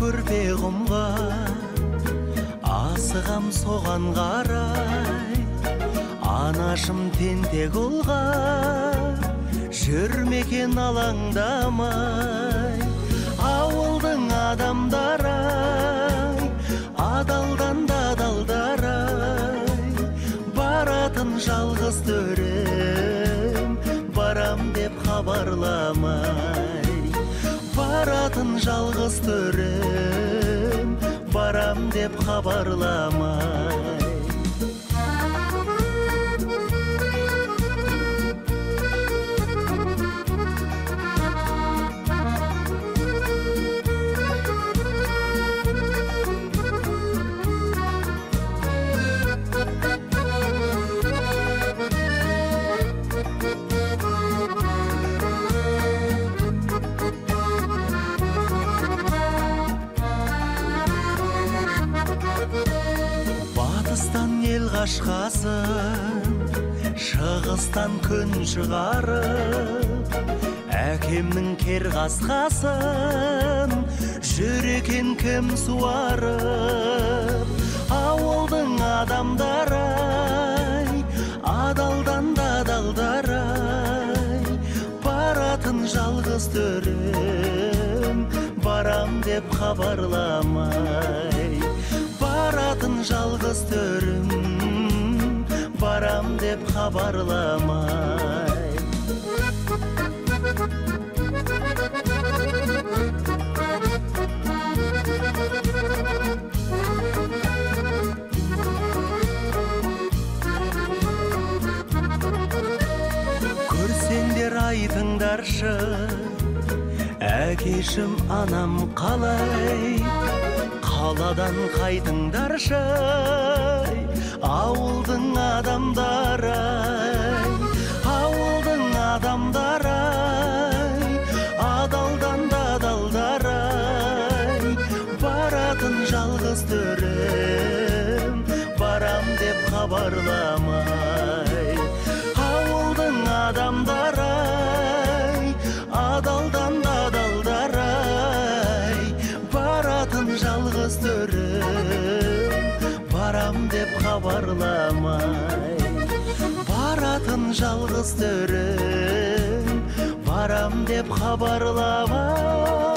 көрпе құмға асығам соған қарай, анашым тентек ұлға жүрмекен алаңдамай. Ауылдың адамдары адалдан да адалдар-ай, баратын жалғыз төрем барам деп хабарламай. Баратын жалғыз төрем барам деп хабарламай. Батыстан ел қашқасын, шығыстан күн шығарып, әкемнің кер қасқасын жүр екен кім суарып. Ауылдың адамдары-ай, адалдан да адалдар-ай, баратын жалғыз төрем барам деп хабарламай. Баратын жалғыз төрім барам деп хабарламай. Көрсеңдер айтыңдаршы, әкешім анам қалай. Қаладан қайтыңдаршы, ауылдың адамдары-ай, ауылдың адамдары-ай, адалдан да адалдар-ай, баратын жалғыз төрем барам деп хабарламай. Ауылдың адамдары-ай, адалдан да адалдар-ай, баратын жалғыз төрем барам деп хабарламай. Баратын жалғыз төрем барам деп хабарламай.